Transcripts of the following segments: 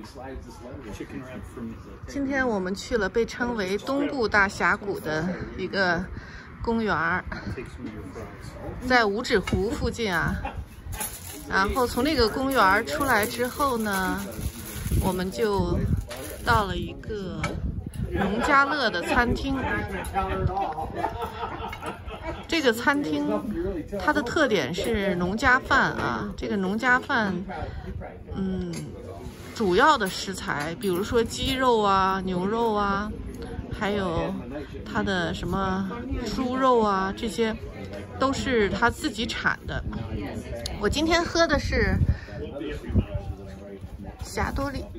今天我们去了被称为东部大峡谷的一个公园，在五指湖附近啊。然后从那个公园出来之后呢，我们就到了一个农家乐的餐厅。这个餐厅它的特点是农家饭啊，这个农家饭，主要的食材，比如说鸡肉啊、牛肉啊，还有它的什么猪肉啊，这些都是它自己产的。我今天喝的是霞多丽。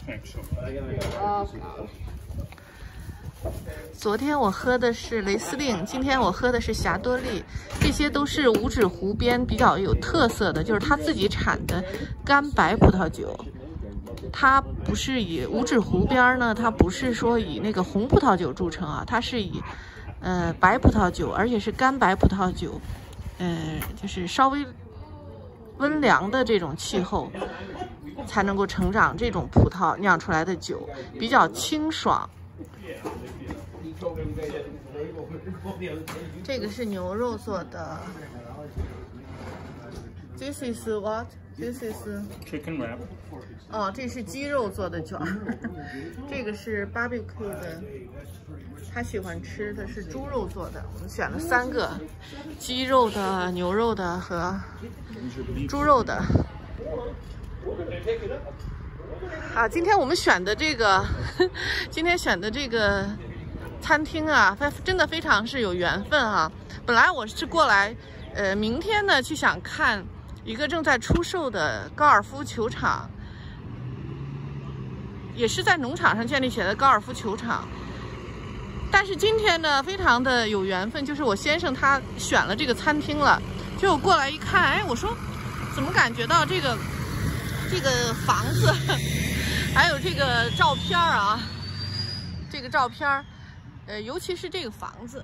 昨天我喝的是雷司令，今天我喝的是霞多丽，这些都是五指湖边比较有特色的，就是它自己产的干白葡萄酒。它不是以五指湖边呢，它不是说以那个红葡萄酒著称啊，它是以白葡萄酒，而且是干白葡萄酒，就是稍微温凉的这种气候才能够成长这种葡萄酿出来的酒，比较清爽。这个是牛肉做的。This is what? This is chicken wrap。 哦，这是鸡肉做的卷儿。这个是 barbecue 的，他喜欢吃的是猪肉做的。我们选了3个，鸡肉的、牛肉的和猪肉的。啊，今天我们选的这个，今天选的这个餐厅啊，它真的非常是有缘分啊。本来我是过来，明天呢去想看一个正在出售的高尔夫球场，也是在农场上建立起来的高尔夫球场。但是今天呢，非常的有缘分，就是我先生他选了这个餐厅了，就我过来一看，哎，我说怎么感觉到这个房子，还有这个照片啊，这个照片，尤其是这个房子，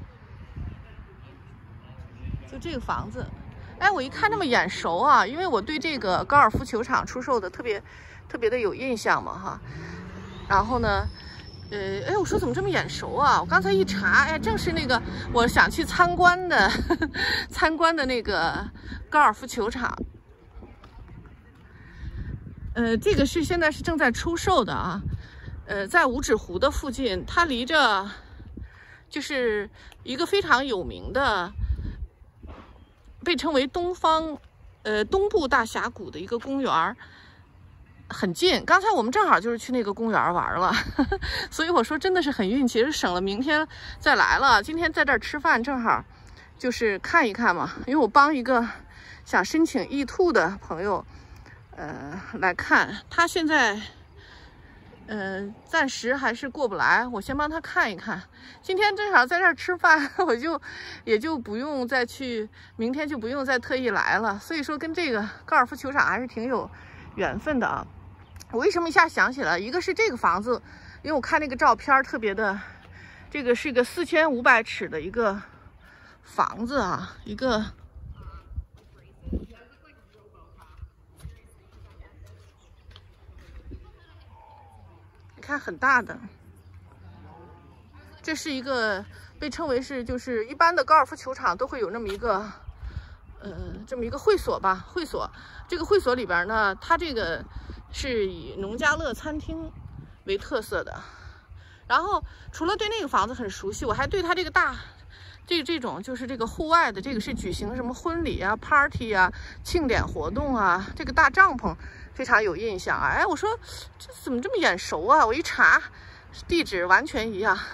就这个房子，哎，我一看那么眼熟啊，因为我对这个高尔夫球场出售的特别的有印象嘛哈。然后呢，哎，我说怎么这么眼熟啊？我刚才一查，哎，正是那个我想去参观的那个高尔夫球场。这个是现在是正在出售的啊，在五指湖的附近，它离着就是一个非常有名的，被称为东部大峡谷的一个公园，很近。刚才我们正好就是去那个公园玩了，所以我说真的是很运气，是省了明天再来了。今天在这儿吃饭，正好就是看一看嘛，因为我帮一个想申请E2的朋友。来看，他现在，暂时还是过不来，我先帮他看一看。今天正好在这儿吃饭，也就不用再去，明天就不用再特意来了。所以说跟这个高尔夫球场还是挺有缘分的啊。我为什么一下想起来？一个是这个房子，因为我看那个照片特别的，这个是一个4500尺的一个房子啊，一个。看很大的，这是一个被称为是就是一般的高尔夫球场都会有那么一个这么一个会所吧，会所。这个会所里边呢，它这个是以农家乐餐厅为特色的。然后除了对那个房子很熟悉，我还对它这个这种就是这个户外的，这个是举行什么婚礼啊、party 啊、庆典活动啊，这个大帐篷非常有印象啊！哎，我说这怎么这么眼熟啊？我一查，地址完全一样。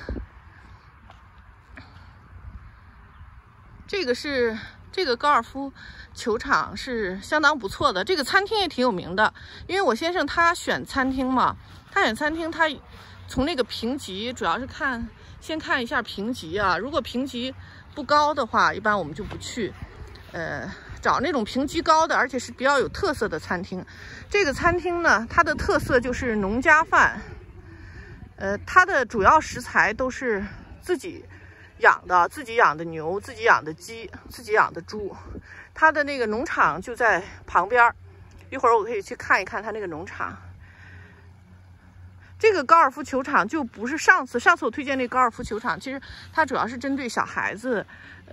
这个高尔夫球场是相当不错的，这个餐厅也挺有名的。因为我先生他选餐厅嘛，他从那个评级主要是先看一下评级啊。如果评级不高的话，一般我们就不去。找那种评级高的，而且是比较有特色的餐厅。这个餐厅呢，它的特色就是农家饭。它的主要食材都是自己养的牛，自己养的鸡，自己养的猪。它的那个农场就在旁边，一会儿我可以去看一看它那个农场。 这个高尔夫球场就不是上次我推荐那高尔夫球场，其实它主要是针对小孩子，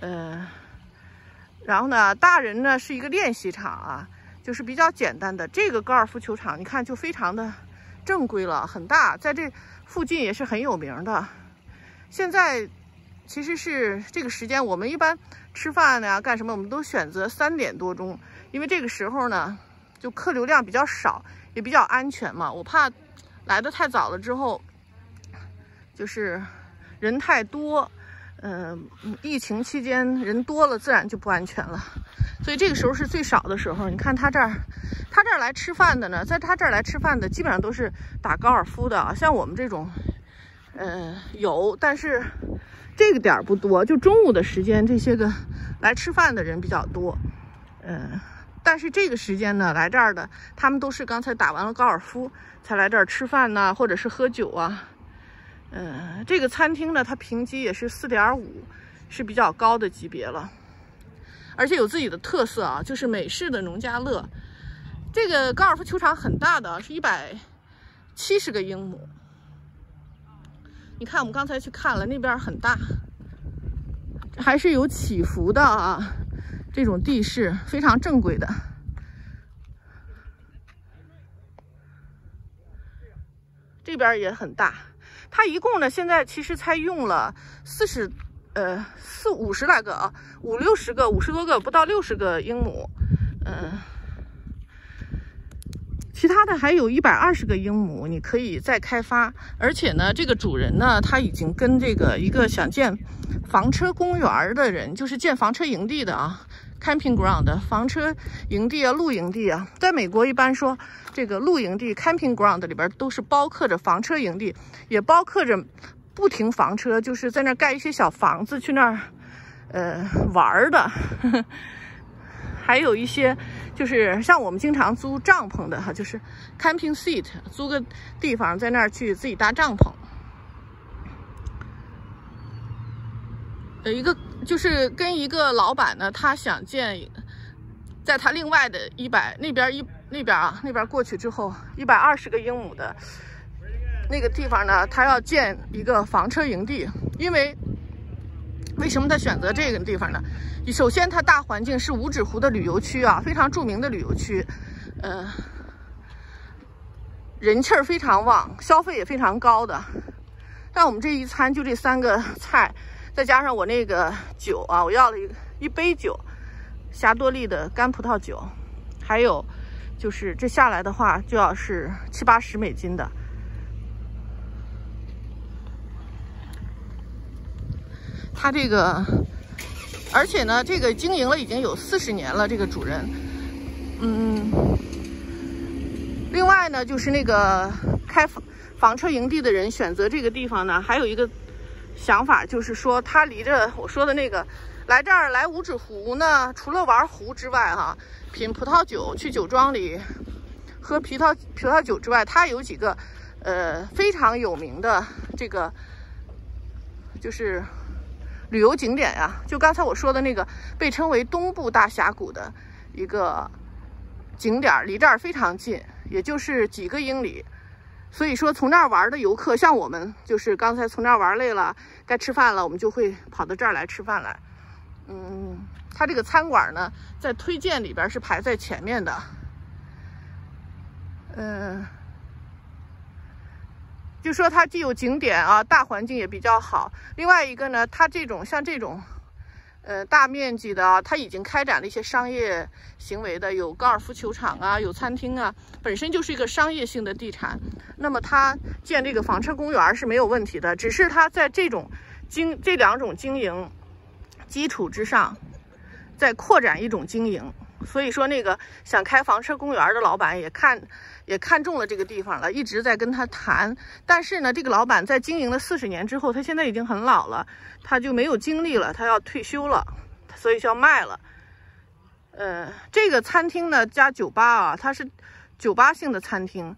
然后呢，大人呢是一个练习场啊，就是比较简单的。这个高尔夫球场你看就非常的正规了，很大，在这附近也是很有名的。现在其实是这个时间，我们一般吃饭呀干什么，我们都选择3点多钟，因为这个时候呢，就客流量比较少，也比较安全嘛。我怕来的太早了之后，就是人太多，疫情期间人多了，自然就不安全了。所以这个时候是最少的时候。你看他这儿来吃饭的呢，在他这儿来吃饭的基本上都是打高尔夫的啊，像我们这种，有，但是这个点儿不多，就中午的时间，这些个来吃饭的人比较多，但是这个时间呢，来这儿的他们都是刚才打完了高尔夫才来这儿吃饭呢，或者是喝酒啊。这个餐厅呢，它评级也是4.5，是比较高的级别了，而且有自己的特色啊，就是美式的农家乐。这个高尔夫球场很大的，是170个英亩。你看，我们刚才去看了，那边很大，还是有起伏的啊，这种地势非常正规的。这边也很大，它一共呢，现在其实才用了50来个啊，50-60个，50多个，不到60个英亩，其他的还有120个英亩，你可以再开发。而且呢，这个主人呢，他已经跟这个一个想建房车公园的人，就是建房车营地的啊 ，camping ground 房车营地啊，露营地啊，在美国一般说这个露营地 camping ground 里边都是包括着房车营地，也包括着不停房车，就是在那儿盖一些小房子去那儿玩的。还有一些就是像我们经常租帐篷的哈，就是 camping seat， 租个地方在那儿去自己搭帐篷。一个就是跟一个老板呢，他想建，在他另外的那边过去之后120个英亩的那个地方呢，他要建一个房车营地。因为什么他选择这个地方呢？首先，它大环境是五指湖的旅游区啊，非常著名的旅游区，人气儿非常旺，消费也非常高的。但我们这一餐就这3个菜，再加上我那个酒啊，我要了一杯酒，霞多丽的干葡萄酒，还有就是这下来的话就要是70-80美金的。他这个，而且呢，这个经营了已经有40年了，这个主人，另外呢，就是那个开房车营地的人选择这个地方呢，还有一个想法，就是说他离着我说的那个来这儿来五指湖呢，除了玩湖之外哈，品葡萄酒，去酒庄里喝葡萄酒之外，它有几个非常有名的这个就是旅游景点呀，就刚才我说的那个被称为东部大峡谷的一个景点，离这儿非常近，也就是几个英里。所以说从那儿玩的游客，像我们就是刚才从那儿玩累了，该吃饭了，我们就会跑到这儿来吃饭来。它这个餐馆呢，在推荐里边是排在前面的。就说它既有景点啊，大环境也比较好。另外一个呢，它像这种大面积的啊，它已经开展了一些商业行为的，有高尔夫球场啊，有餐厅啊，本身就是一个商业性的地产。那么它建这个房车公园是没有问题的，只是它在这2种经营基础之上，再扩展一种经营。所以说那个想开房车公园的老板也看中了这个地方了，一直在跟他谈。但是呢，这个老板在经营了40年之后，他现在已经很老了，他就没有精力了，他要退休了，所以就要卖了。这个餐厅呢加酒吧啊，它是酒吧性的餐厅。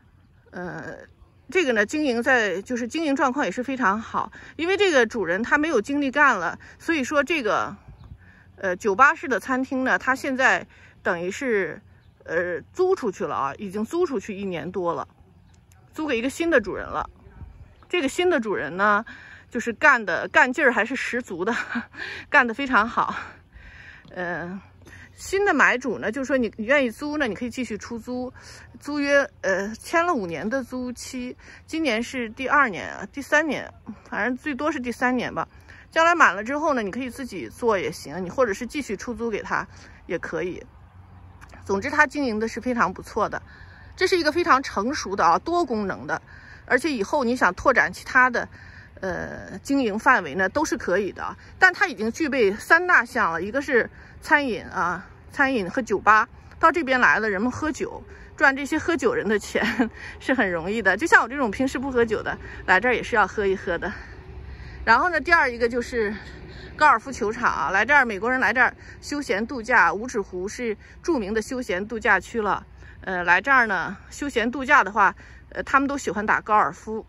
这个呢经营状况也是非常好，因为这个主人他没有精力干了，所以说这个酒吧式的餐厅呢，它现在等于是租出去了啊，已经租出去1年多了， 租给一个新的主人了。这个新的主人呢，就是干劲儿还是十足的，干得非常好。新的买主呢，就是说你愿意租呢，你可以继续出租，租约签了5年的租期，今年是第2年啊，第3年，反正最多是第3年吧。将来满了之后呢，你可以自己做也行，你或者是继续出租给他也可以。总之，他经营的是非常不错的，这是一个非常成熟的多功能的，而且以后你想拓展其他的经营范围呢，都是可以的。但它已经具备3大项了，一个是餐饮和酒吧，到这边来了，人们喝酒，赚这些喝酒人的钱是很容易的。就像我这种平时不喝酒的，来这儿也是要喝一喝的。然后呢，第二一个就是高尔夫球场来这儿美国人来这儿休闲度假，五指湖是著名的休闲度假区了。来这儿呢休闲度假的话，他们都喜欢打高尔夫。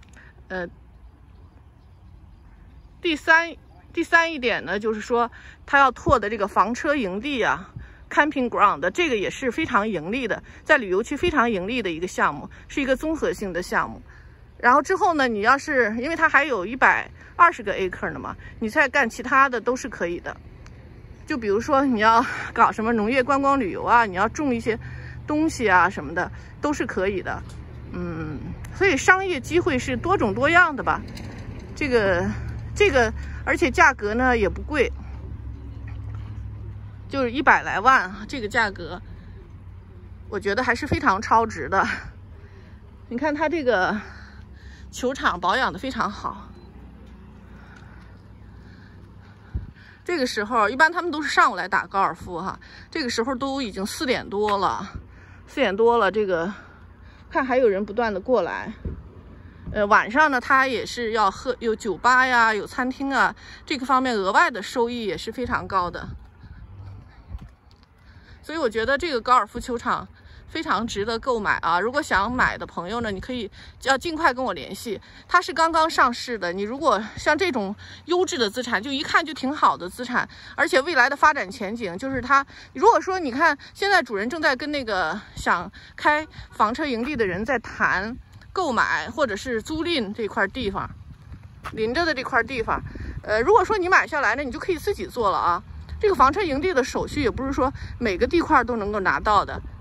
第三一点呢，就是说他要拓的这个房车营地camping ground， 这个也是非常盈利的，在旅游区非常盈利的一个项目，是一个综合性的项目。然后之后呢，你要是因为它还有120个 acre 呢嘛，你再干其他的都是可以的。就比如说你要搞什么农业观光旅游你要种一些东西什么的，都是可以的。所以商业机会是多种多样的吧。这个，而且价格呢也不贵，就是100来万，这个价格，我觉得还是非常超值的。你看它这个球场保养的非常好。这个时候一般他们都是上午来打高尔夫这个时候都已经4点多了，这个看还有人不断的过来。晚上呢，他也是要有酒吧有餐厅这个方面额外的收益也是非常高的。所以我觉得这个高尔夫球场非常值得购买如果想买的朋友呢，你可以要尽快跟我联系。它是刚刚上市的，你如果像这种优质的资产，就一看就挺好的资产，而且未来的发展前景就是它。如果说你看现在主人正在跟那个想开房车营地的人在谈购买或者是租赁这块地方，临着的这块地方，如果说你买下来呢，你就可以自己做了这个房车营地的手续也不是说每个地块都能够拿到的。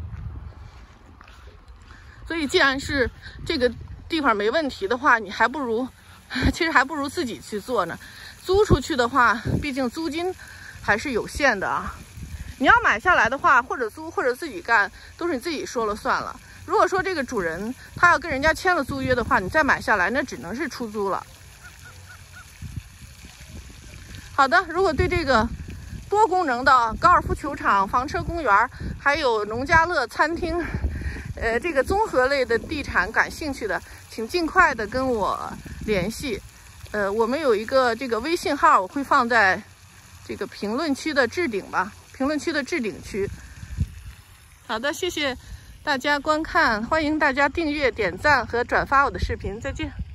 所以既然是这个地方没问题的话，你其实还不如自己去做呢。租出去的话，毕竟租金还是有限的你要买下来的话，或者租或者自己干，都是你自己说了算了。如果说这个主人他要跟人家签了租约的话，你再买下来，那只能是出租了。好的，如果对这个多功能的高尔夫球场、房车公园，还有农家乐、餐厅，这个综合类的地产感兴趣的，请尽快的跟我联系。我们有一个这个微信号，我会放在这个评论区的置顶区。好的，谢谢大家观看，欢迎大家订阅、点赞和转发我的视频，再见。